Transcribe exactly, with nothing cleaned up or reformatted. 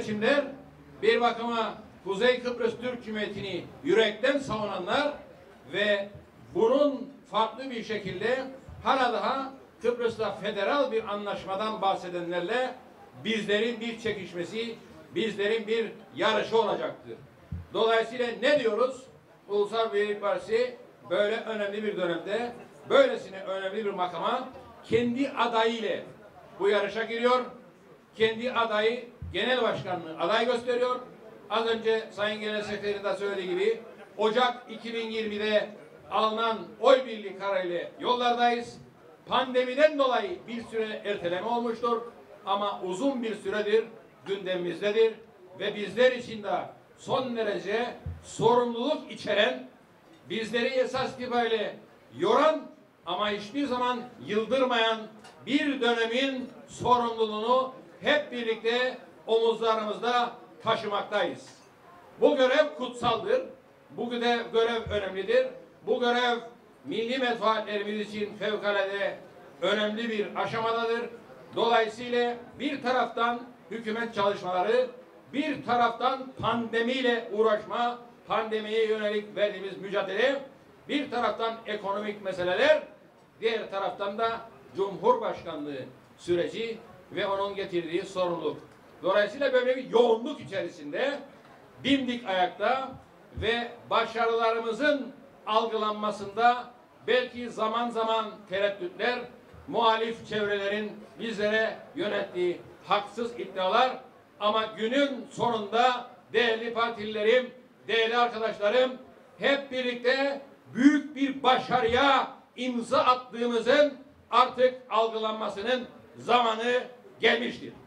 seçimler bir bakıma Kuzey Kıbrıs Türk Cumhuriyeti'ni yürekten savunanlar ve bunun farklı bir şekilde hala daha Kıbrıs'ta federal bir anlaşmadan bahsedenlerle bizlerin bir çekişmesi, bizlerin bir yarışı olacaktır. Dolayısıyla ne diyoruz? Ulusal Birlik Partisi böyle önemli bir dönemde, böylesine önemli bir makama kendi adayıyla bu yarışa giriyor. Kendi adayı genel başkanlığı aday gösteriyor. Az önce Sayın Genel Sekreterin de söylediği gibi Ocak iki bin yirmide alınan oy birliği kararıyla yollardayız. Pandemiden dolayı bir süre erteleme olmuştur ama uzun bir süredir gündemimizdedir ve bizler için de son derece sorumluluk içeren, bizleri esas itibariyle yoran ama hiçbir zaman yıldırmayan bir dönemin sorumluluğunu hep birlikte omuzlarımızda taşımaktayız. Bu görev kutsaldır. Bu görev önemlidir. Bu görev milli menfaatlerimiz için fevkalade önemli bir aşamadadır. Dolayısıyla bir taraftan hükümet çalışmaları, bir taraftan pandemiyle uğraşma, pandemiye yönelik verdiğimiz mücadele, bir taraftan ekonomik meseleler, diğer taraftan da Cumhurbaşkanlığı süreci ve onun getirdiği sorumluluk. Dolayısıyla böyle bir yoğunluk içerisinde dimdik ayakta ve başarılarımızın algılanmasında belki zaman zaman tereddütler, muhalif çevrelerin bizlere yönettiği haksız iddialar ama günün sonunda değerli partililerim, değerli arkadaşlarım hep birlikte büyük bir başarıya imza attığımızın artık algılanmasının zamanı gelmiştir.